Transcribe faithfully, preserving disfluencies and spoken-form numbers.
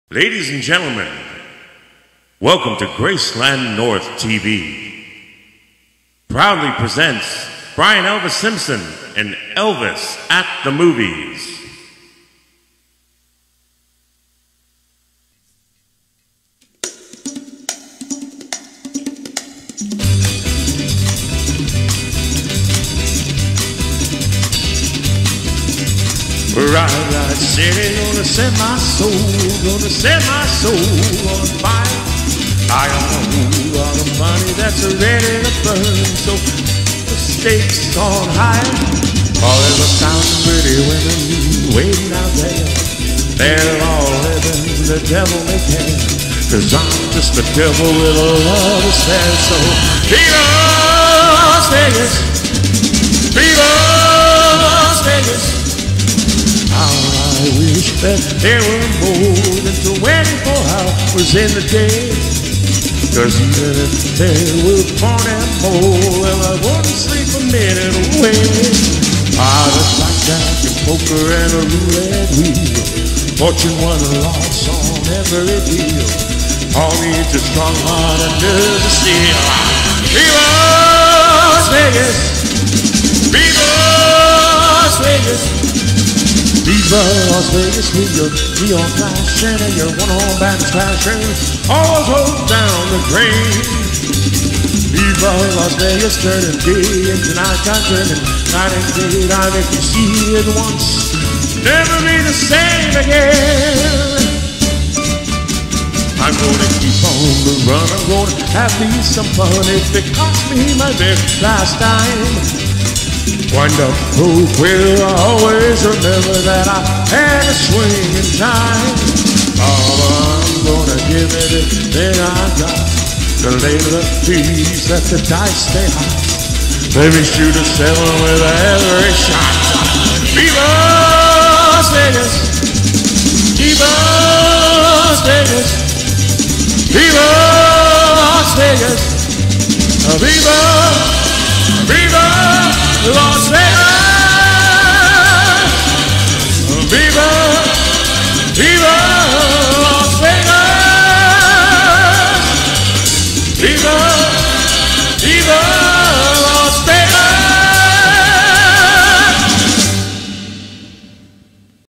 Ladies and gentlemen, welcome to Graceland North T V. Proudly presents Brian Elvis Simpson and Elvis at the Movies. Right, right, city, gonna set my soul, gonna set my soul on fire. I got a whole lot of money that's ready to burn, so the stakes on high. All of the thousand pretty women waiting out there, they're all living the devil they can, cause I'm just the devil with a love affair. So Viva Las Vegas, Viva Las Vegas. How I wish that there were more than twenty-four hours in the day, cause even if there were forty more, well, I wouldn't sleep a minute away. I'd have blackjack and poker and a roulette wheel, fortune won and lost on every deal. All needs a strong heart and nerves of steel. Viva Las Vegas, Viva Las Vegas. Viva Las Vegas with your neon flashing and your one-horn band crashing, all rolled down the drain. Viva Las Vegas, turning day into nighttime, turning night and day. And if you see it once, never be the same again. I'm gonna keep on the run, I'm gonna have me some fun. If it cost me my very last time, wind up road where I always remember that I had a swing in time. Oh, I'm gonna give it everything I got to lay the piece that the dice stay hot. Let me shoot a seven with every shot. Viva Las Vegas, Viva Las Vegas, Viva Las Vegas, Viva, Viva Las Vegas.